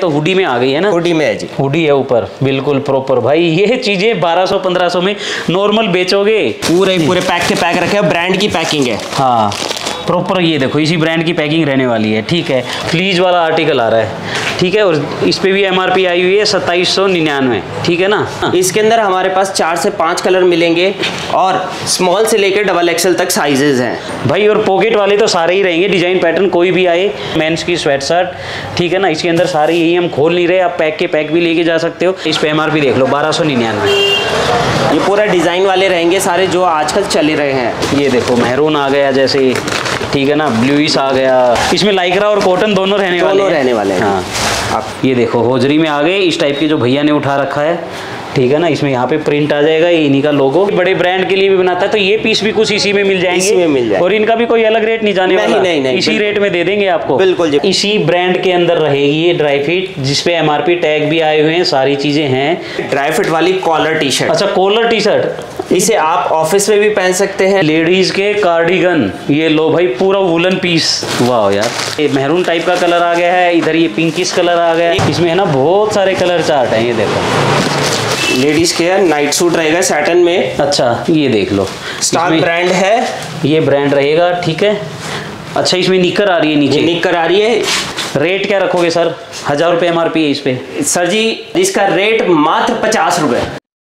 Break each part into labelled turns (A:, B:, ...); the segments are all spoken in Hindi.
A: तो हुडी में आ गई है ना?
B: हुडी में है जी,
A: हुडी है ऊपर बिल्कुल प्रॉपर। भाई ये चीजें 1200-1500 में नॉर्मल बेचोगे?
B: पूरे पैक के पैक रखे हैं, ब्रांड की पैकिंग है।
A: हाँ प्रॉपर, ये देखो इसी ब्रांड की पैकिंग रहने वाली है। ठीक है, फ्लीज वाला आर्टिकल आ रहा है। ठीक है, और इस पे भी MRP आई हुई है 2799। ठीक है ना?
B: इसके अंदर हमारे पास 4 से 5 कलर मिलेंगे और स्मॉल से लेकर XXL तक साइजेज हैं
A: भाई। और पॉकेट वाले तो सारे ही रहेंगे, डिजाइन पैटर्न कोई भी आए। मेंस की स्वेट शर्ट, ठीक है ना, इसके अंदर सारे यही हम खोल नहीं रहे, आप पैक के पैक भी लेके जा सकते हो। इस पे MRP देख लो 1299।
B: ये पूरा डिजाइन वाले रहेंगे सारे जो आजकल चले रहे हैं।
A: ये देखो महरून आ गया जैसे, ठीक है ना, ब्लूइश आ गया। इसमें लाइक्रा और कॉटन दोनों रहने वाले हैं। हाँ, आप ये देखो होजरी में आ गए इस टाइप के जो भैया ने उठा रखा है। ठीक है ना, इसमें यहाँ पे प्रिंट आ जाएगा, ये इन्हीं का लोगो। बड़े ब्रांड के लिए भी बनाता है, तो ये पीस भी कुछ इसी में मिल जाएंगे। और इनका भी कोई अलग रेट नहीं जाने वाला। नहीं, इसी रेट में दे देंगे आपको।
B: बिल्कुल जी।
A: इसी ब्रांड के अंदर रहेगी ये ड्राई फिट, जिसपे MRP टैग भी आए हुए हैं, सारी चीजें हैं।
B: ड्राई फिट वाली कॉलर टी शर्ट।
A: अच्छा, कॉलर टी शर्ट,
B: इसे आप ऑफिस में भी पहन सकते हैं।
A: लेडीज के कार्डिगन, ये लो भाई पूरा वुलन पीस। वाह यार, ये मैरून टाइप का कलर आ गया है, इधर ये पिंकिश कलर आ गया है। इसमें है ना बहुत सारे कलर चार्ट हैं, ये देखो।
B: लेडीज के नाइट सूट रहेगा सैटन में।
A: अच्छा, ये देख लो,
B: स्टार ब्रांड है,
A: ये ब्रांड रहेगा। ठीक है। अच्छा, इसमें निक्कर आ रही है, नीचे
B: निक्कर आ रही है।
A: रेट क्या रखोगे सर? 1000 रुपये MRP है इस पे।
B: सर जी इसका रेट मात्र 50 रुपये।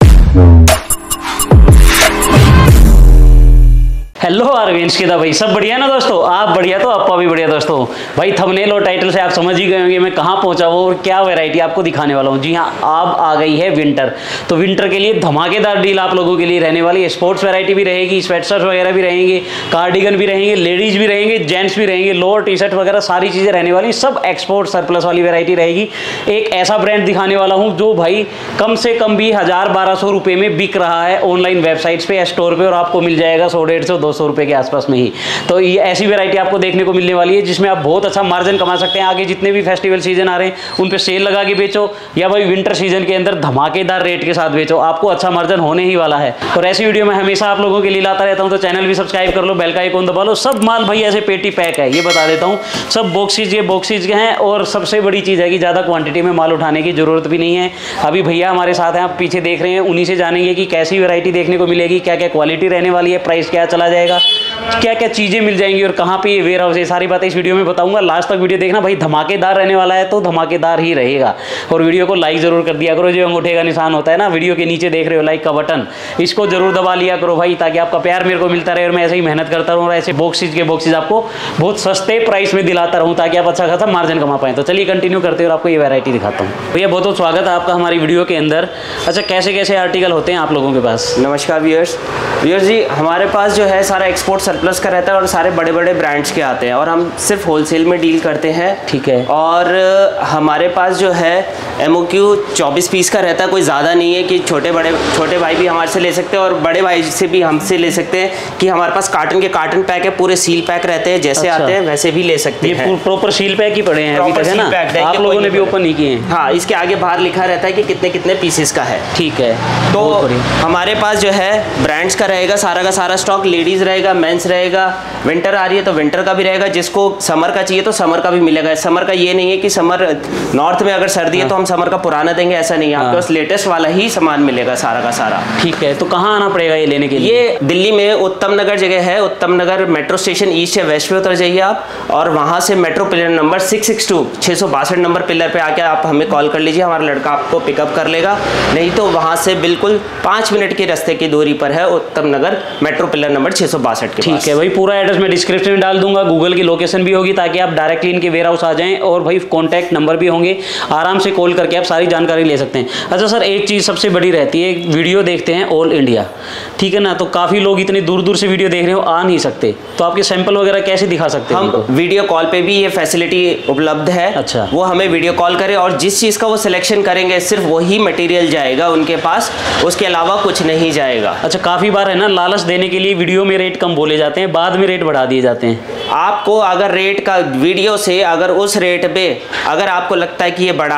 A: हेलो आरवेंस के दा भाई, सब बढ़िया ना दोस्तों? आप बढ़िया तो आपका भी बढ़िया दोस्तों। भाई थंबनेल और टाइटल से आप समझ ही गए होंगे मैं कहाँ पहुँचा हूँ और क्या वैरायटी आपको दिखाने वाला हूँ। जी हाँ, अब आ गई है विंटर, तो विंटर के लिए धमाकेदार डील आप लोगों के लिए रहने वाली है। स्पोर्ट्स वैरायटी भी रहेगी, स्वेटशर्ट वगैरह भी रहेंगे, कार्डिगन भी रहेंगे, लेडीज भी रहेंगे, जेंट्स भी रहेंगे, लोअर टी शर्ट वगैरह सारी चीज़ें रहने वाली। सब एक्सपोर्ट सरप्लस वाली वैरायटी रहेगी। एक ऐसा ब्रांड दिखाने वाला हूँ जो भाई कम से कम भी 1000-1200 रुपये में बिक रहा है ऑनलाइन वेबसाइट्स पे या स्टोर पे, और आपको मिल जाएगा 100-150-200 रुपये के आसपास में ही। तो ये ऐसी वैरायटी आपको देखने को मिलने वाली है जिसमें आप बहुत अच्छा मार्जिन कमा सकते हैं। आगे जितने भी फेस्टिवल सीजन आ रहे हैं उन पे सेल लगा के बेचो, या भाई विंटर सीजन के अंदर धमाकेदार रेट के साथ बेचो, आपको अच्छा मार्जिन होने ही वाला है। और ऐसी वीडियो में हमेशा आप लोगों के लिए लाता रहता हूं, तो चैनल भी सब्सक्राइब कर लो, बेल का आइकन दबा लो। सब माल भाई ऐसे पेटी पैक है, ये बता देता हूँ। सब बॉक्सेज, ये बॉक्सेज के हैं। और सबसे बड़ी चीज़ है कि ज़्यादा क्वांटिटी में माल उठाने की जरूरत भी नहीं है। अभी भैया हमारे साथ हैं, आप पीछे देख रहे हैं, उन्हीं से जानेंगे कि कैसी वैरायटी देखने को मिलेगी, क्या क्या क्वालिटी रहने वाली है, प्राइस क्या चला जाएगा, क्या क्या चीज़ें मिल जाएंगी और कहाँ पे ये वेयर हाउस है, सारी बातें इस वीडियो में बताऊंगा। लास्ट तक वीडियो देखना भाई, धमाकेदार रहने वाला है तो धमाकेदार ही रहेगा। और वीडियो को लाइक जरूर कर दिया करो, जो अंगूठे का निशान होता है ना वीडियो के नीचे देख रहे हो लाइक का बटन, इसको जरूर दबा लिया करो भाई, ताकि आपका प्यार मेरे को मिलता रहे और मैं ऐसे ही मेहनत करता रहूँ और ऐसे बॉक्सेज आपको बहुत सस्ते प्राइस में दिलाता रहूँ, ताकि आप अच्छा खासा मार्जिन कमा पाएं। तो चलिए कंटिन्यू करते हैं और आपको ये वैरायटी दिखाता हूँ। भैया बहुत बहुत स्वागत है आपका हमारी वीडियो के अंदर। अच्छा, कैसे कैसे आर्टिकल होते हैं आप लोगों के पास?
B: नमस्कार व्यूअर्स जी, हमारे पास जो है सारा एक्सपोर्ट सरप्लस का रहता है और सारे बड़े बड़े ब्रांड्स के आते हैं और हम सिर्फ होलसेल में डील करते हैं।
A: ठीक है।
B: और हमारे पास जो है MOQ 24 पीस का रहता है, कोई ज़्यादा नहीं है कि छोटे भाई भी हमारे से ले सकते हैं और बड़े भाई से भी हमसे ले सकते हैं। कि हमारे पास कार्टन के कार्टन पैक है, पूरे सील पैक रहते हैं, जैसे आते हैं वैसे भी ले सकते हैं।
A: ये प्रॉपर सील पैक ही पड़े हैं अभी तक है ना? आप लोगों ने भी ओपन नहीं किए हैं?
B: हाँ, इसके आगे बाहर लिखा रहता है कि कितने कितने पीसेस का है।
A: ठीक है।
B: तो हमारे पास जो है ब्रांड्स का रहेगा सारा का सारा स्टॉक, लेडीज रहेगा, मेंस रहेगा, विंटर आ रही है तो विंटर का भी रहेगा, जिसको समर का चाहिए तो समर का भी मिलेगा। समर का ये नहीं है कि समर नॉर्थ में अगर सर्दी है तो हम समर का पुराना देंगे, ऐसा नहीं है। आपके पास लेटेस्ट वाला ही सामान मिलेगा सारा का सारा।
A: ठीक है। तो कहाँ आना पड़ेगा ये लेने के लिए?
B: ये दिल्ली में उत्तम नगर जगह है, Uttam Nagar metro station east या वेस्ट पे उतर जाइए आप, और वहाँ से metro pillar number 662 662 number pillar पे आके आप हमें कॉल कर लीजिए, हमारा लड़का आपको पिकअप कर लेगा। नहीं तो वहाँ से बिल्कुल 5 मिनट के रास्ते की दूरी पर है Uttam Nagar metro pillar number 662 के।
A: ठीक है भाई, पूरा एड्रेस मैं डिस्क्रिप्शन में डाल दूंगा, गूगल की लोकेशन भी होगी, ताकि आप डायरेक्टली इनके वेयर हाउस आ जाएं। और भाई कॉन्टैक्ट नंबर भी होंगे, आराम से कॉल करके आप सारी जानकारी ले सकते हैं। अच्छा सर, एक चीज़ सबसे बड़ी रहती है, वीडियो देखते हैं ऑल इंडिया, ठीक है ना, तो काफ़ी लोग इतनी दूर दूर से वीडियो देख रहे हो, आ नहीं सकते, तो आपके सैंपल वगैरह कैसे दिखा सकते हैं?
B: हम वीडियो कॉल पे भी ये फैसिलिटी उपलब्ध है।
A: अच्छा।
B: वो हमें वीडियो कॉल करें और जिस चीज़ का वो सिलेक्शन करेंगे सिर्फ वही मटेरियल जाएगा उनके पास, उसके अलावा कुछ नहीं जाएगा।
A: अच्छा, काफ़ी बार है ना लालच देने के लिए वीडियो में रेट कम बोले जाते हैं, बाद में रेट बढ़ा दिए जाते हैं।
B: आपको अगर रेट का वीडियो से अगर उस रेट पे अगर आपको लगता है कि ये बढ़ा के है,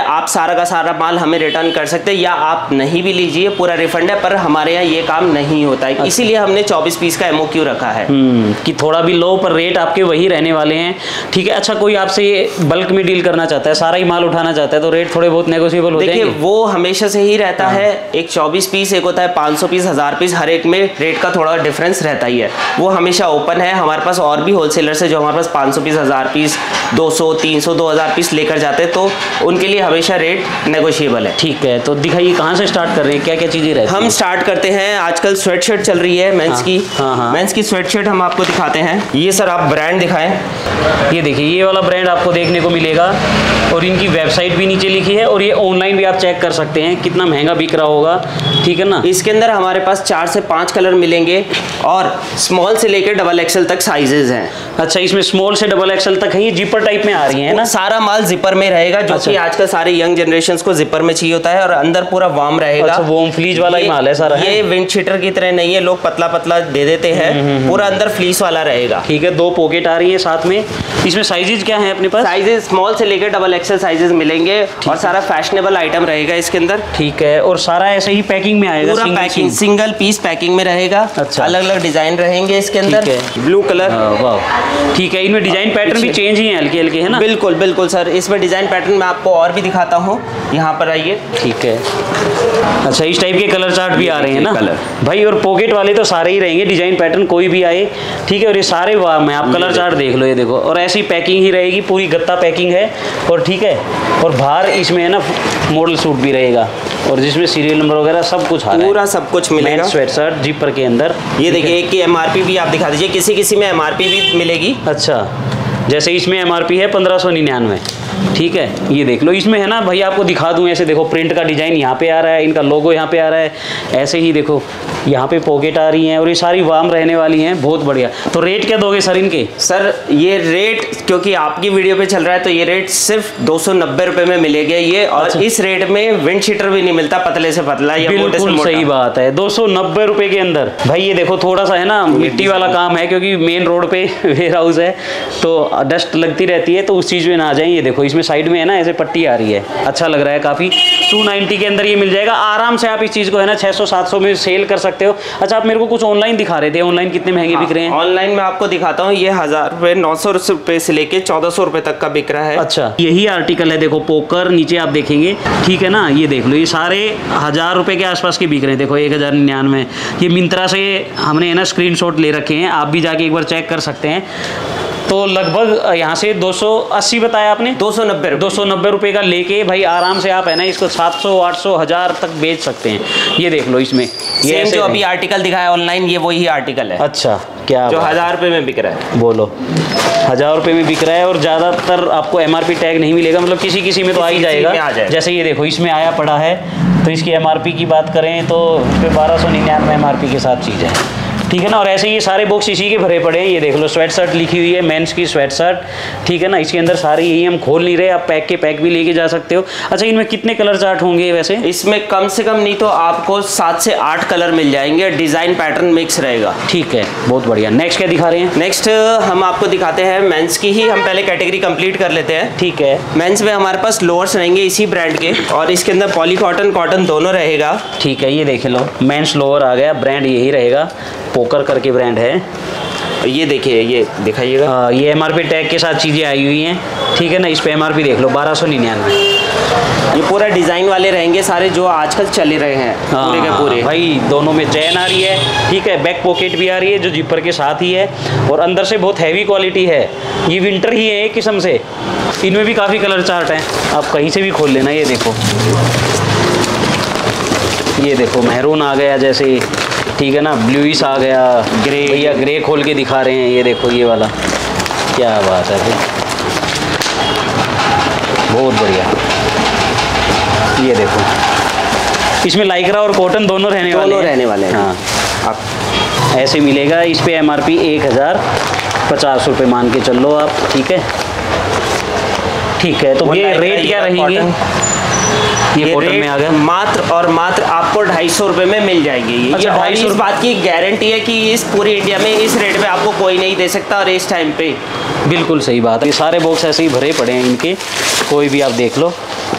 B: आप सारा का सारा माल हमें रिटर्न कर सकते हैं, या आप नहीं भी लीजिए, पूरा रिफंड है। पर हमारे यहाँ ये काम नहीं होता है, इसीलिए हमने 24 पीस का MOQ रखा है
A: कि थोड़ा भी लो पर रेट आपके वही रहने वाले हैं। ठीक है, अच्छा कोई आपसे ये बल्क में डील करना चाहता है, सारा ही माल उठाना चाहता है, तो रेट थोड़े बहुत नेगोशिएबल हो जाएंगे?
B: देखिए वो हमेशा से ही रहता है, एक 24 पीस, एक होता है 500 पीस, 1000 पीस, हर एक में रेट का थोड़ा डिफरेंस रहता ही है। वो हमेशा ओपन है। हमारे पास और भी होलसेलर्स है जो हमारे पास 500 पीस, 1000 पीस, 200, 300, 2000 पीस लेकर जाते हैं, तो उनके लिए हमेशा रेट नेगोशिएबल है।
A: ठीक है, तो दिखाइए कहाँ से स्टार्ट कर रहे हैं, क्या क्या चीज़ें रहती हैं?
B: हम स्टार्ट करते हैं, आजकल स्वेट शर्ट चल रही है मेंस की। मेंस की स्वेट शर्ट हम आपको दिखाते हैं। ये सर आप ब्रांड दिखाएं।
A: ये देखिए, ये वाला ब्रांड आपको देखने को मिलेगा और इनकी वेबसाइट भी नीचे लिखी है और ये ऑनलाइन भी आप चेक कर सकते हैं कितना महंगा बिक रहा होगा। ठीक है ना।
B: इसके अंदर हमारे पास 4 से 5 कलर मिलेंगे और स्मॉल से लेकर XXL तक साइजेज हैं।
A: अच्छा, इसमें स्मॉल से XXL तक है। ये जिपर टाइप में आ रही है ना?
B: सारा माल जिपर में रहेगा, जो कि आजकल सारे यंग जनरेशन को जिपर में चाहिए होता है, और अंदर पूरा वार्म रहेगा।
A: अच्छा, वार्म फ्लीज वाला ही माल है सारा?
B: ये विंड शीटर की तरह नहीं है, लोग पतला पतला दे देते हैं, पूरा अंदर फ्लीस वाला रहेगा।
A: ठीक है, 2 पॉकेट आ रही है साथ में। इसमें साइजेज क्या है अपने पास?
B: साइजेज स्मॉल से लेकर XXL साइजेज मिलेंगे और सारा फैशनेबल आइटम रहेगा इसके अंदर।
A: ठीक है, और सारा ऐसे ही पैकिंग में आएगा?
B: पूरा पैकिंग, सिंगल पीस पैकिंग में रहेगा।
A: अच्छा,
B: अलग अलग डिजाइन रहेंगे इसके अंदर। ब्लू कलर,
A: वाह। ठीक है, इनमें डिजाइन पैटर्न भी चेंज ही है, हल्के हल्के, है ना?
B: बिल्कुल बिल्कुल सर, इसमें डिजाइन पैटर्न मैं आपको और भी दिखाता हूँ, यहाँ पर आइए।
A: ठीक है, अच्छा इस टाइप के कलर चार्ट भी आ रहे हैं ना
B: कलर
A: भाई, और पॉकेट वाले तो सारे ही रहेंगे, डिजाइन पैटर्न कोई भी आए। ठीक है, और ये सारे वाह में आप कलर चार्ट देख लो, ये देखो, और ऐसी पैकिंग ही रहेगी, पूरी गत्ता पैकिंग है। और ठीक है, और बाहर इसमें है ना मॉडल सूट भी रहेगा, और जिसमें सीरियल नंबर वगैरह सब कुछ आ रहा है,
B: पूरा सब कुछ मिलेगा।
A: स्वेट शर्ट जिपर के अंदर।
B: ये देखिए, एक की MRP भी आप दिखा दीजिए, किसी किसी में MRP भी मिलेगी।
A: अच्छा, जैसे इसमें MRP है 1599। ठीक है, ये देख लो, इसमें है ना भाई, आपको दिखा दूं, ऐसे देखो प्रिंट का डिजाइन यहाँ पे आ रहा है, इनका लोगो यहाँ पे आ रहा है, ऐसे ही देखो यहाँ पे पॉकेट आ रही हैं, और ये सारी वार्म रहने वाली हैं, बहुत बढ़िया। तो रेट क्या दोगे सर इनके?
B: सर ये रेट, क्योंकि आपकी वीडियो पे चल रहा है, तो ये रेट सिर्फ 290 रुपए में मिलेगा ये। और अच्छा, इस रेट में विंड शीटर भी नहीं मिलता, पतले से पतला या मोटे से मोटा।
A: सही बात है, 290 रुपए के अंदर। भाई ये देखो, थोड़ा सा है ना मिट्टी वाला काम है, क्योंकि मेन रोड पे वेयर हाउस है, तो डस्ट लगती रहती है, तो उस चीज़ में ना आ जाए। ये देखो, इसमें साइड में है ना ऐसे पट्टी आ रही है, अच्छा लग रहा है काफ़ी। 290 के अंदर ये मिल जाएगा आराम से। आप इस चीज़ को है ना 600-700 में सेल कर सकते हो। अच्छा, आप मेरे को कुछ ऑनलाइन दिखा रहे थे, ऑनलाइन कितने महंगे बिक रहे हैं?
B: ऑनलाइन में आपको दिखाता हूँ, ये 1000 रुपये, 900 रुपये से लेके 1400 रुपये तक का बिक रहा है।
A: अच्छा, यही आर्टिकल है, देखो पोकर नीचे आप देखेंगे। ठीक है ना, ये देख लो, ये सारे 1000 रुपये के आसपास के बिक रहे हैं। देखो 1099। ये मिंत्रा से हमने है ना स्क्रीनशॉट ले रखे हैं, आप भी जाके एक बार चेक कर सकते हैं। तो लगभग यहाँ से 280 बताया आपने? 290 रुपये का लेके भाई आराम से आप है ना इसको 700, 800, 1000 तक बेच सकते हैं। ये देख लो, इसमें ये
B: जो अभी आर्टिकल दिखाया ऑनलाइन, ये वही आर्टिकल है।
A: अच्छा, क्या
B: जो 1000 रुपये में बिक रहा है?
A: बोलो, 1000 रुपये में बिक रहा है, और ज़्यादातर आपको MRP टैग नहीं मिलेगा, मतलब किसी किसी में तो आ ही जाएगा। जैसे ये देखो, इसमें आया पड़ा है, तो इसकी MRP की बात करें तो 1299 MRP के साथ चीज़ है। ठीक है ना, और ऐसे ये सारे बॉक्स इसी के भरे पड़े हैं। ये देख लो, स्वेट शर्ट लिखी हुई है, मेंस की स्वेट शर्ट। ठीक है ना, इसके अंदर सारे यही, हम खोल नहीं रहे, आप पैक के पैक भी लेके जा सकते हो। अच्छा, इनमें कितने कलर चार्ट होंगे वैसे?
B: इसमें कम से कम नहीं तो आपको 7 से 8 कलर मिल जाएंगे, डिजाइन पैटर्न मिक्स रहेगा।
A: ठीक है, बहुत बढ़िया। नेक्स्ट क्या दिखा रहे हैं?
B: नेक्स्ट हम आपको दिखाते हैं मेंस की ही, हम पहले कैटेगरी कंप्लीट कर लेते हैं।
A: ठीक है,
B: मेंस में हमारे पास लोअर्स रहेंगे इसी ब्रांड के, और इसके अंदर पॉली कॉटन, कॉटन दोनों रहेगा।
A: ठीक है, ये देख लो, मेंस लोअर आ गया, ब्रांड यही रहेगा, पोकर करके ब्रांड है।
B: ये देखिए, ये दिखाइएगा,
A: ये MRP टैग के साथ चीज़ें आई हुई हैं। ठीक है ना, इस पे MRP देख लो 1299।
B: ये पूरा डिज़ाइन वाले रहेंगे सारे, जो आजकल चले रहे हैं पूरे के पूरे।
A: भाई दोनों में चैन आ रही है। ठीक है, बैक पॉकेट भी आ रही है जो जिपर के साथ ही है, और अंदर से बहुत हैवी क्वालिटी है। ये विंटर ही है एक किस्म से। इनमें भी काफ़ी कलर चार्ट हैं, आप कहीं से भी खोल लेना। ये देखो, ये देखो मैरून आ गया जैसे, ठीक है ना, ब्लूइश आ गया, ग्रे, भैया ग्रे खोल के दिखा रहे हैं। ये देखो, ये वाला क्या बात है भाई, बहुत बढ़िया। ये देखो, इसमें लाइक्रा और कॉटन दोनों रहने वाले हैं। हाँ, आप ऐसे मिलेगा। इस पे MRP 1050 रुपये मान के चल लो आप। ठीक है, ठीक है, तो ये रेट क्या रहेंगे? ये कॉटन में आ गया,
B: मात्र और मात्र आपको 250 रुपये में मिल जाएगी। ये 250 इस बात की गारंटी है कि इस पूरी इंडिया में इस रेट पे आपको कोई नहीं दे सकता, और इस टाइम पे
A: बिल्कुल सही बात है। ये सारे बॉक्स ऐसे ही भरे पड़े हैं इनके, कोई भी आप देख लो।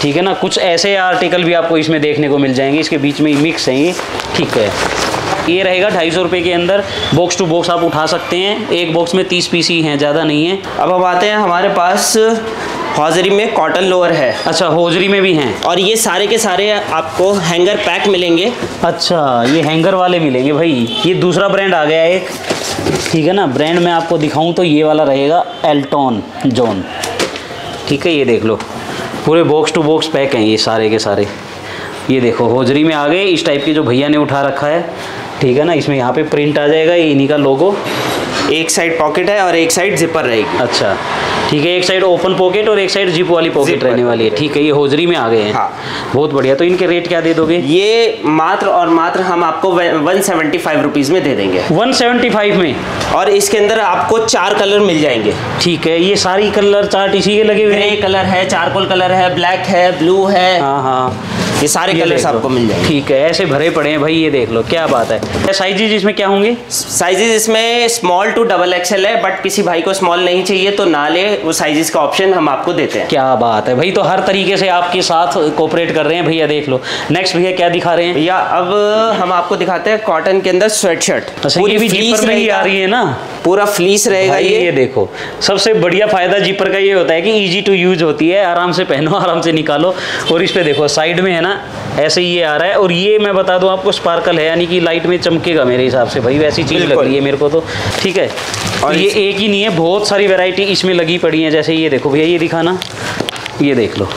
A: ठीक है ना। कुछ ऐसे आर्टिकल भी आपको इसमें देखने को मिल जाएंगे, इसके बीच में मिक्स है ये, ठीक है। ये रहेगा 250 रुपये के अंदर, बॉक्स टू बॉक्स आप उठा सकते हैं। एक बॉक्स में 30 पीस ही हैं, ज़्यादा नहीं है।
B: अब हम आते हैं, हमारे पास हौजरी में कॉटन लोअर है।
A: अच्छा, हौजरी में भी हैं,
B: और ये सारे के सारे आपको हैंगर पैक मिलेंगे।
A: अच्छा, ये हैंगर वाले मिलेंगे भाई। ये दूसरा ब्रांड आ गया एक, ठीक है ना। ब्रांड मैं आपको दिखाऊं तो ये वाला रहेगा एल्टन जॉन, ठीक है। ये देख लो, पूरे बॉक्स टू बॉक्स पैक हैं ये सारे के सारे। ये देखो हौजरी में आ गए, इस टाइप के जो भैया ने उठा रखा है, ठीक है ना। इसमें यहाँ पे प्रिंट आ जाएगा, ये इन्हीं का लोगो।
B: एक साइड पॉकेट है और एक साइड जिपर रहेगी।
A: अच्छा, ठीक है। एक साइड ओपन पॉकेट और एक साइड जिप वाली पॉकेट रहने वाली है, ठीक है। ये हौजरी में आ गए हैं।
B: हाँ।
A: बहुत बढ़िया। तो इनके रेट क्या दे दोगे?
B: ये मात्र और मात्र हम आपको 175 रुपीज़ में दे देंगे।
A: 175 में?
B: और इसके अंदर आपको 4 कलर मिल जाएंगे।
A: ठीक है। ये सारी कलर चार्ट इसी के लगे हुए हैं?
B: ग्रे कलर है, चारकोल कलर है, ब्लैक है, ब्लू है।
A: हाँ हाँ,
B: ये सारे कलर्स आपको मिल जाएंगे।
A: ठीक है, ऐसे भरे पड़े हैं भाई, ये देख लो, क्या बात है। साइजेज इसमें क्या होंगे?
B: साइजेज इसमें स्मॉल टू डबल एक्सएल है, बट किसी भाई को स्मॉल नहीं चाहिए तो ना ले, वो साइजेस का ऑप्शन हम आपको देते हैं।
A: क्या बात है भाई, तो हर तरीके से आपके साथ कोऑपरेट कर रहे हैं भैया। देख लो नेक्स्ट भैया क्या दिखा रहे हैं?
B: भैया अब हम आपको दिखाते हैं कॉटन के अंदर स्वेट शर्ट।
A: अच्छा, ये भी जिपर में ही आ रही है ना?
B: पूरा फ्लीस रहेगा
A: ये देखो, सबसे बढ़िया फायदा जिपर का ये होता है कि इजी टू यूज होती है, आराम से पहनो, आराम से निकालो। और इस पे देखो साइड में है ना, ऐसे ये आ रहा है। और ये मैं बता दूं आपको, स्पार्कल है, यानी कि लाइट में चमकेगा मेरे हिसाब से भाई, वैसी चीज़ लग रही है मेरे को तो, ठीक है। और ये एक ही नहीं है, बहुत सारी वैरायटी इसमें लगी पड़ी है। जैसे ये देखो भैया, ये दिखाना, ये देख लो,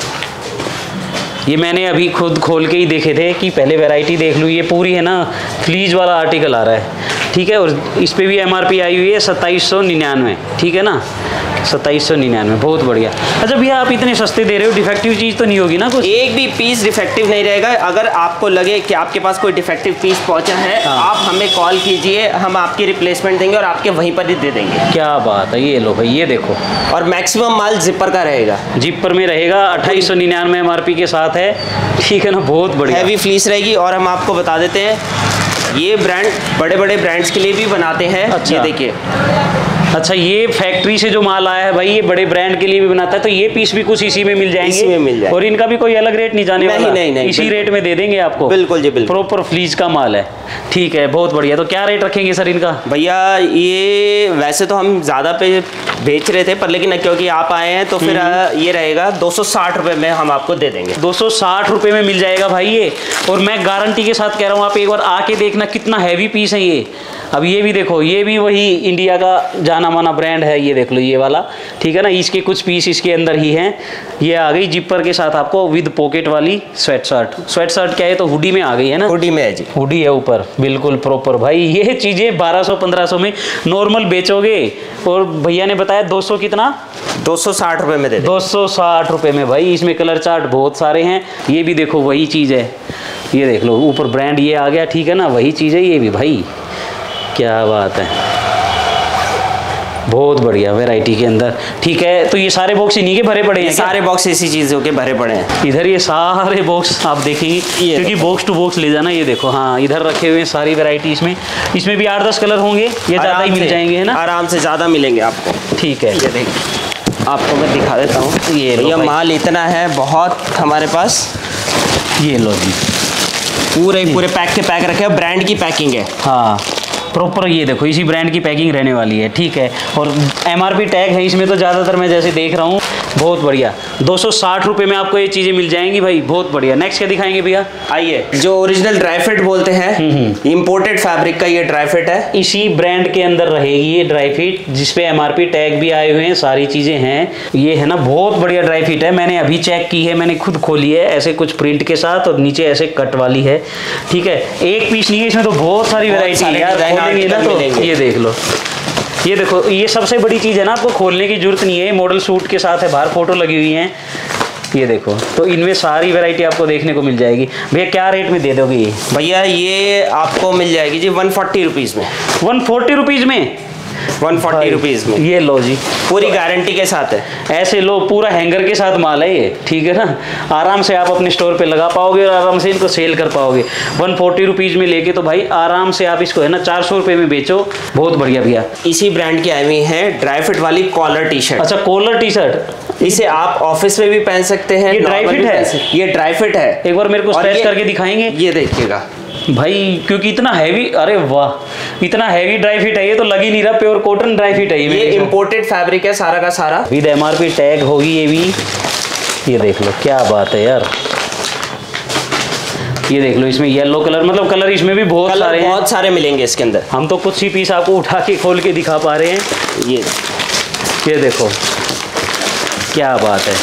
A: ये मैंने अभी खुद खोल के ही देखे थे कि पहले वैरायटी देख लूँ। ये पूरी है ना फ्लीज वाला आर्टिकल आ रहा है, ठीक है। और इस पे भी MRP आई हुई है 2799, ठीक है ना, 2799, बहुत बढ़िया। अच्छा भैया, आप इतने सस्ते दे रहे हो, डिफेक्टिव चीज़ तो नहीं होगी ना कुछ?
B: एक भी पीस डिफेक्टिव नहीं रहेगा। अगर आपको लगे कि आपके पास कोई डिफेक्टिव पीस पहुंचा है, आप हमें कॉल कीजिए, हम आपकी रिप्लेसमेंट देंगे और आपके वहीं पर ही दे देंगे।
A: क्या बात है, ये लो भाई, ये देखो।
B: और मैक्सिमम माल जिपर का रहेगा,
A: जिपर में रहेगा, 2899 MRP के साथ है, ठीक है ना, बहुत बढ़िया।
B: हैवी फ्लीस रहेगी। और हम आपको बता देते हैं, ये ब्रांड बड़े बड़े ब्रांड्स के लिए भी बनाते हैं।
A: अच्छा।
B: ये देखिए,
A: अच्छा, ये फैक्ट्री से जो माल आया है भाई, ये बड़े ब्रांड के लिए भी बनाता है, तो ये पीस भी कुछ इसी में मिल जाएंगे?
B: इसी में मिल जाएंगे।
A: और इनका भी कोई अलग रेट नहीं जाने वाला?
B: नहीं,
A: इसी रेट में दे देंगे आपको?
B: बिल्कुल जी, बिल्कुल।
A: प्रॉपर फ्लीज का माल है, ठीक है, बहुत बढ़िया। तो क्या रेट रखेंगे सर इनका?
B: भैया ये वैसे तो हम ज़्यादा पे बेच रहे थे, पर लेकिन क्योंकि आप आए हैं तो फिर ये रहेगा 260 रुपये में हम आपको दे देंगे।
A: 260 रुपये में मिल जाएगा भाई ये। और मैं गारंटी के साथ कह रहा हूँ, आप एक बार आके देखना कितना हैवी पीस है ये। अब ये भी देखो, ये भी वही इंडिया का जाना माना ब्रांड है, ये देख लो, ये वाला, ठीक है ना। इसके कुछ पीस इसके अंदर ही हैं। ये आ गई जिपर के साथ आपको विद पॉकेट वाली स्वेट शर्ट क्या है, तो हुडी में आ गई है ना?
B: हुडी में है जी,
A: हुडी है ऊपर, बिल्कुल प्रॉपर भाई। ये चीज़ें 1200-1500 में नॉर्मल बेचोगे, और भैया ने बताया 200 कितना,
B: 260 रुपये में दे दें।
A: 260 रुपये में भाई। इसमें कलर चार्ट बहुत सारे हैं। ये भी देखो वही चीज़ है, ये देख लो, ऊपर ब्रांड ये आ गया, ठीक है ना, वही चीज़ है ये भी भाई। क्या बात है, बहुत बढ़िया वैरायटी के अंदर, ठीक है। तो ये सारे बॉक्स इन्हीं के भरे पड़े हैं?
B: सारे बॉक्स इसी चीज़ों के भरे पड़े हैं।
A: इधर ये सारे बॉक्स आप देखेंगे, क्योंकि बॉक्स टू बॉक्स ले जाना। ये देखो, हाँ, इधर रखे हुए हैं सारी वैरायटी। इसमें भी 8-10 कलर होंगे, ये ज़्यादा ही मिल जाएंगे, है ना?
B: आराम से ज़्यादा मिलेंगे आपको,
A: ठीक है।
B: ये देखिए, आपको मैं दिखा देता हूँ।
A: ये
B: माल इतना है बहुत हमारे पास।
A: ये लो जी,
B: पूरे पैक के पैक रखे हैं, ब्रांड की पैकिंग है।
A: हाँ, प्रॉपर ये देखो, इसी ब्रांड की पैकिंग रहने वाली है, ठीक है। और MRP टैग है इसमें, तो ज़्यादातर मैं जैसे देख रहा हूँ, बहुत बढ़िया। 260 रुपये में आपको ये चीज़ें मिल जाएंगी भाई, बहुत बढ़िया। नेक्स्ट क्या दिखाएंगे भैया?
B: आइए, जो ओरिजिनल ड्राई फिट बोलते हैं, इंपोर्टेड फैब्रिक का ये ड्राई फिट है।
A: इसी ब्रांड के अंदर रहेगी ये ड्राई फिट, जिसपे MRP टैग भी आए हुए हैं, सारी चीज़ें हैं। ये है ना, बहुत बढ़िया ड्राई फिट है, मैंने अभी चेक की है, मैंने खुद खोली है, ऐसे कुछ प्रिंट के साथ, और नीचे ऐसे कट वाली है, ठीक है। एक पीस नहीं है इसमें, तो बहुत सारी वैरायटी है यार, खोलेंगे ना तो ये देख लो। ये देखो, ये सबसे बड़ी चीज़ है ना, आपको खोलने की जरूरत नहीं है, मॉडल सूट के साथ है, बाहर फोटो लगी हुई है, ये देखो। तो इनमें सारी वैरायटी आपको देखने को मिल जाएगी। भैया क्या रेट में दे दोगे ये?
B: भैया ये आपको मिल जाएगी जी 140 रुपीज़ में।
A: 140 रुपीज़ में?
B: 140 रुपीज़ में।
A: ये लो जी,
B: पूरी गारंटी के साथ है।
A: ऐसे लो, पूरा हैंगर के साथ माल है ये, ठीक है ना। आराम से आप अपने स्टोर पे लगा पाओगे और आराम से इनको सेल कर पाओगे। 140 रुपीज़ में लेके तो भाई आराम से आप इसको है ना 400 रुपये में बेचो, बहुत बढ़िया भैया।
B: इसी ब्रांड की आई हुई है ड्राई फिट वाली कॉलर टी शर्ट।
A: अच्छा, कॉलर टी शर्ट,
B: इसे आप ऑफिस में भी पहन सकते हैं।
A: ये ड्राई फिट है?
B: ये ड्राई फिट है।
A: एक बार मेरे को स्ट्रेच करके दिखाएंगे?
B: ये देखिएगा
A: भाई, क्योंकि इतना हैवी, अरे वाह, इतना हैवी ड्राई फिट है ये, तो लग ही नहीं रहा प्योर कॉटन ड्राई फिट है
B: ये इंपोर्टेड फैब्रिक है सारा का सारा,
A: विद MRP टैग होगी ये भी। ये देख लो क्या बात है यार, ये देख लो इसमें येलो कलर, मतलब कलर इसमें भी बहुत सारे हैं,
B: बहुत सारे मिलेंगे इसके अंदर।
A: हम तो कुछ ही पीस आपको उठा के खोल के दिखा पा रहे हैं। ये देखो क्या बात है,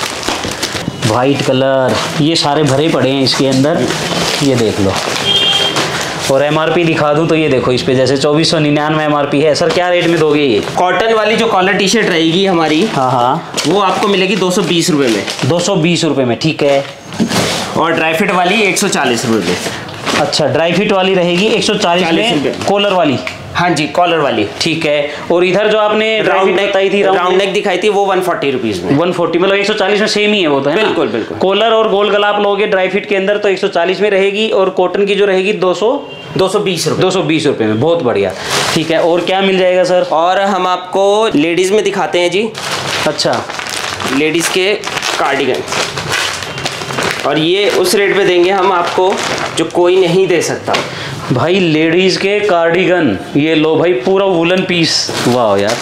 A: वाइट कलर, ये सारे भरे पड़े हैं इसके अंदर, ये देख लो। और MRP दिखा दूं तो ये देखो इस पे जैसे 2499 MRP है। सर क्या रेट में दोगे ये?
B: कॉटन वाली जो कॉलर टी शर्ट रहेगी हमारी, हाँ, वो आपको मिलेगी 220 रुपये में। 220
A: रुपये में, ठीक है।
B: और ड्राई फिट वाली 140 रुपये में।
A: अच्छा, ड्राई फिट वाली रहेगी 140 में, कॉलर वाली?
B: हाँ जी, कॉलर वाली,
A: ठीक है। और इधर जो आपने राउंड नेक बताई थी,
B: राउंड नेक दिखाई थी, वो 140 रुपीज में।
A: 140 मतलब 140 में सेम ही है वो तो, है
B: बिल्कुल बिल्कुल।
A: कॉलर और गोल गला आप लोगे ड्राई फिट के अंदर तो 140 में रहेगी, और कॉटन की जो रहेगी 220 रुपये में। बहुत बढ़िया, ठीक है। और क्या मिल जाएगा सर?
B: और हम आपको लेडीज में दिखाते हैं जी।
A: अच्छा,
B: लेडीज के कार्डिगन, और ये उस रेट पे देंगे हम आपको जो कोई नहीं दे सकता
A: भाई। लेडीज के कार्डिगन, ये लो भाई, पूरा वुलन पीस, वाह यार,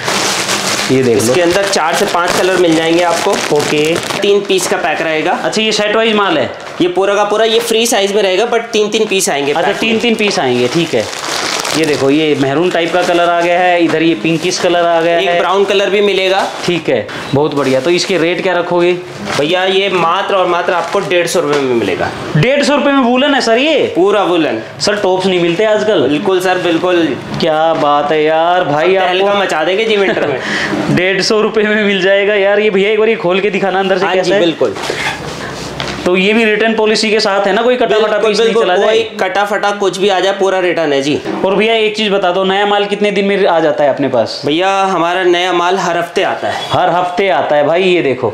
A: ये देख लो।
B: इसके अंदर 4 से 5 कलर मिल जाएंगे आपको।
A: ओके,
B: 3 पीस का पैक रहेगा।
A: अच्छा, ये सेट वाइज माल है?
B: ये पूरा का पूरा ये फ्री साइज में रहेगा, बट 3-3 पीस आएंगे।
A: अच्छा, 3-3 पीस आएंगे, ठीक है। ये देखो, ये मेहरून टाइप का कलर आ गया है, इधर ये पिंकिश कलर आ गया है,
B: एक ब्राउन कलर भी मिलेगा,
A: ठीक है। बहुत बढ़िया। तो इसके रेट क्या रखोगे
B: भैया? ये मात्र और मात्र आपको 150 रुपये में मिलेगा।
A: 150 रुपये में वुलन है सर? ये पूरा
B: वुलन
A: सर? टॉप्स नहीं मिलते आजकल?
B: बिल्कुल सर, बिल्कुल।
A: क्या बात है यार भाई,
B: आपको मचा देंगे जी विंटर में।
A: 150 रुपये में मिल जाएगा यार ये। भैया एक बार ये खोल के दिखाना अंदर से।
B: हाँ
A: कैसा
B: जी,
A: है?
B: बिल्कुल।
A: तो ये भी रिटर्न पॉलिसी के साथ है ना? कोई कटा फटा पीस नहीं चला जाए?
B: कटा फटा कुछ भी आ जाए, पूरा रिटर्न है जी।
A: और भैया एक चीज बता दो, नया माल कितने दिन में आ जाता है अपने पास?
B: भैया हमारा नया माल हर हफ्ते आता है।
A: हर हफ्ते आता है भाई। ये देखो,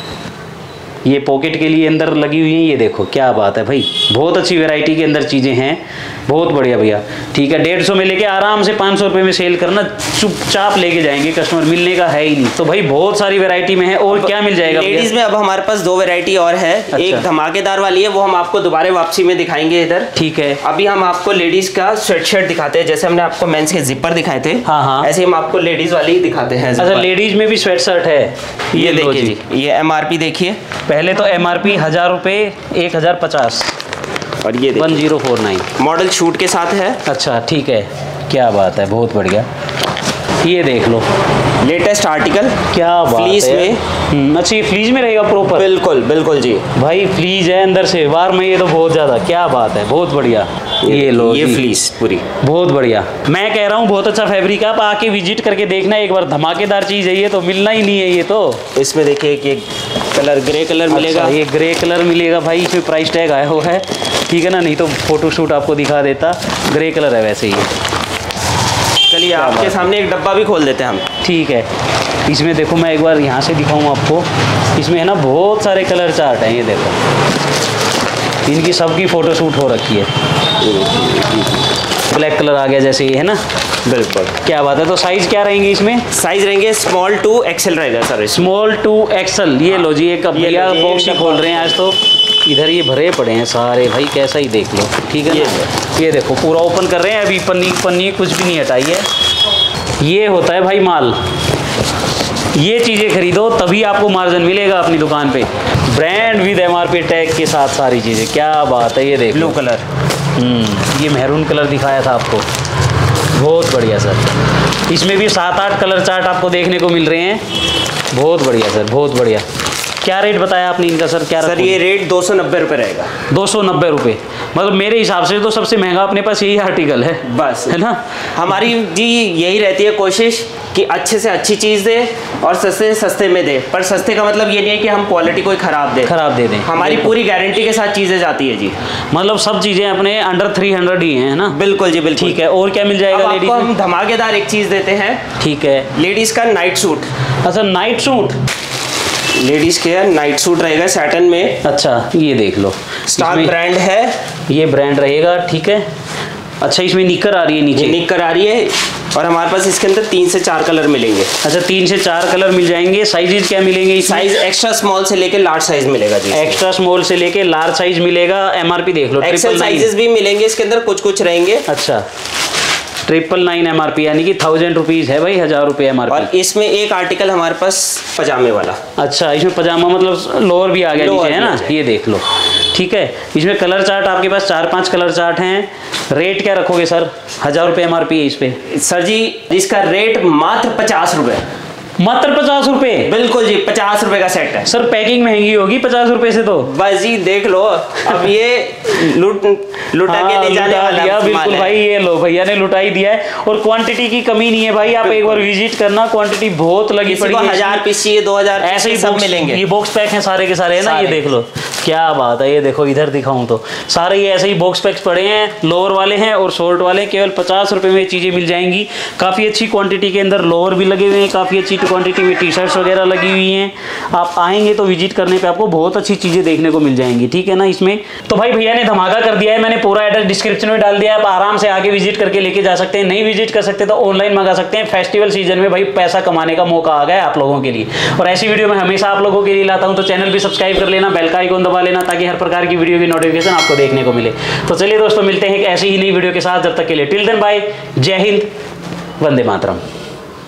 A: ये पॉकेट के लिए अंदर लगी हुई है, ये देखो क्या बात है भाई, बहुत अच्छी वैरायटी के अंदर चीज़ें हैं, बहुत बढ़िया भैया। ठीक है, 150 में लेके आराम से 500 रुपये में सेल करना, चुपचाप लेके जाएंगे कस्टमर, मिलने का है ही नहीं। तो भाई बहुत सारी वैरायटी में है। और क्या मिल जाएगा
B: लेडीज में? अब हमारे पास 2 वैरायटी और है। अच्छा। एक धमाकेदार वाली है, वो हम आपको दोबारा वापसी में दिखाएंगे इधर,
A: ठीक है।
B: अभी हम आपको लेडीज का स्वेट शर्ट दिखाते हैं, जैसे हमने आपको मेंस के जिपर दिखाए थे, हाँ, ऐसे हम आपको लेडीज वाली दिखाते हैं।
A: अच्छा, लेडीज में भी स्वेट शर्ट है?
B: ये देखिए जी, ये MRP देखिए।
A: पहले तो MRP 1000 रुपये, 1050,
B: और ये
A: 1049
B: मॉडल शूट के साथ है।
A: अच्छा, ठीक है, क्या बात है, बहुत बढ़िया। ये देख लो,
B: लेटेस्ट आर्टिकल,
A: क्या बात
B: फ्लीस
A: है
B: में।
A: अच्छा, ये फ्लीज में रहेगा प्रॉपर?
B: बिल्कुल बिल्कुल जी
A: भाई, फ्लीज है अंदर से, वार में ये तो बहुत ज़्यादा, क्या बात है, बहुत बढ़िया। ये लो,
B: ये फ्लीस पूरी
A: बहुत बढ़िया। मैं कह रहा हूँ बहुत अच्छा फैब्रिक, आप आके विजिट करके देखना एक बार, धमाकेदार चीज़ है ये तो, मिलना ही नहीं है ये तो।
B: इसमें देखिए कि कलर ग्रे कलर मिलेगा।
A: अच्छा, ये ग्रे कलर मिलेगा भाई, इसमें प्राइस टैग आया हुआ है, ठीक है ना, नहीं तो फोटोशूट आपको दिखा देता। ग्रे कलर है वैसे ही।
B: चलिए आपके सामने एक डब्बा भी खोल देते हैं हम,
A: ठीक है। इसमें देखो, मैं एक बार यहाँ से दिखाऊँ आपको, इसमें है ना बहुत सारे कलर चार्ट हैं, ये देखो, इनकी सबकी फ़ोटोशूट हो रखी है। ब्लैक कलर आ गया जैसे ये, है ना?
B: बिल्कुल,
A: क्या बात है। तो साइज़ क्या रहेंगे इसमें?
B: साइज़ रहेंगे स्मॉल टू XL रहेगा सर।
A: Small to XL। ये लो जी, एक भैया बॉक्स ही खोल रहे हैं आज तो। इधर ये भरे पड़े हैं सारे भाई, कैसा ही देख लो, ठीक है ना? ये देखो पूरा ओपन कर रहे हैं अभी, पन्नी कुछ भी नहीं हटाई है। ये होता है भाई माल, ये चीज़ें खरीदो तभी आपको मार्जिन मिलेगा अपनी दुकान पे। ब्रांड विद MRP टैग के साथ सारी चीज़ें, क्या बात है। ये देख
B: ब्लू कलर,
A: ये मेहरून कलर दिखाया था आपको, बहुत बढ़िया सर। इसमें भी 7-8 कलर चार्ट आपको देखने को मिल रहे हैं, बहुत बढ़िया सर, बहुत बढ़िया। क्या रेट बताया आपने इनका सर? क्या
B: सर ये रेट 290 रुपये रहेगा।
A: 290 रुपये, मतलब मेरे हिसाब से तो सबसे महंगा अपने पास यही आर्टिकल है, बस, है ना?
B: हमारी जी यही रहती है कोशिश कि अच्छे से अच्छी चीज़ दे और सस्ते से सस्ते में दे, पर सस्ते का मतलब ये नहीं है कि हम क्वालिटी कोई खराब दे दें। हमारी पूरी गारंटी के साथ चीज़ें जाती है जी,
A: मतलब सब चीज़ें अपने अंडर 300 ही हैं, है ना?
B: बिल्कुल जी, बिल्कुल।
A: ठीक है, और क्या मिल जाएगा लेडीज में?
B: हम धमाकेदार एक चीज़ देते हैं,
A: ठीक है,
B: लेडीज़ का नाइट सूट।
A: अच्छा, नाइट सूट,
B: लेडीज़ के नाइट सूट रहेगा सैटन में।
A: अच्छा, ये देख लो,
B: स्टार ब्रांड है,
A: ये ब्रांड रहेगा, ठीक है। अच्छा, इसमें निकर आ रही है नीचे,
B: निकर आ रही है। और हमारे पास इसके अंदर 3 से 4 कलर मिलेंगे।
A: अच्छा, 3 से 4 कलर मिल जाएंगे। साइजेज क्या मिलेंगे?
B: साइज एक्स्ट्रा स्मॉल से लेके लार्ज साइज मिलेगा जी।
A: एक्स्ट्रा स्मॉल से लेके लार्ज साइज मिलेगा। एमआरपी देख लो,
B: एक्सेल साइजेस भी मिलेंगे इसके अंदर, कुछ कुछ रहेंगे।
A: अच्छा, 999 एमआरपी, यानी कि 1000 रुपीज़ है भाई, 1000 रुपये एमआरपी।
B: और इसमें एक आर्टिकल हमारे पास पजामे वाला।
A: अच्छा, इसमें पजामा मतलब लोअर भी आ गया नीचे, है ना, ये देख लो। ठीक है, इसमें कलर चार्ट आपके पास 4-5 कलर चार्ट हैं। रेट क्या रखोगे सर? 1000 रुपये एमआरपी है इस पे।
B: सर जी इसका रेट मात्र 50 रुपये।
A: मात्र 50 रुपये?
B: बिल्कुल जी, 50 रुपये का सेट है।
A: सर पैकिंग महंगी होगी 50 रुपये से तो।
B: बस जी देख लो, अब ये लुटा के ले जाने वाला।
A: बिल्कुल भाई, ये लो भैया ने लुटा ही दिया है। और क्वांटिटी की कमी नहीं है भाई, आप एक बार विजिट करना, क्वांटिटी बहुत लगी पड़ी है।
B: 1000 पीस चाहिए, 2000
A: ऐसे ही
B: सब मिलेंगे।
A: ये बॉक्स पैक हैं सारे के सारे, है ना, ये देख लो क्या बात है। ये देखो इधर दिखाऊं तो सारे ये ऐसे ही बॉक्स पैक्स पड़े हैं, लोअर वाले हैं और शॉर्ट वाले हैं। केवल 50 रुपये में चीज़ें मिल जाएंगी। काफ़ी अच्छी क्वांटिटी के अंदर लोअर भी लगे हुए हैं, काफ़ी अच्छी क्वांटिटी में टी शर्ट्स वगैरह लगी हुई हैं। आप आएंगे तो विजिट करने पे आपको बहुत अच्छी चीज़ें देखने को मिल जाएंगी, ठीक है ना। इसमें तो भाई भैया ने धमाका कर दिया है, मैंने पूरा एड्रेस डिस्क्रिप्शन में डाल दिया है। आप आराम से आके विजिट करके लेके जा सकते हैं। नहीं विजिट कर सकते तो ऑनलाइन मंगा सकते हैं। फेस्टिवल सीजन में भाई पैसा कमाने का मौका आ गया है आप लोगों के लिए, और ऐसी वीडियो मैं हमेशा आप लोगों के लिए लाता हूं। तो चैनल भी सब्सक्राइब कर लेना, बेल का आइकन दबा लेना, ताकि हर प्रकार की वीडियो की नोटिफिकेशन आपको देखने को मिले। तो चलिए दोस्तों, मिलते हैं एक ऐसी ही नई वीडियो के साथ। जब तक के लिए टिल देन बाय, जय हिंद, वंदे मातरम।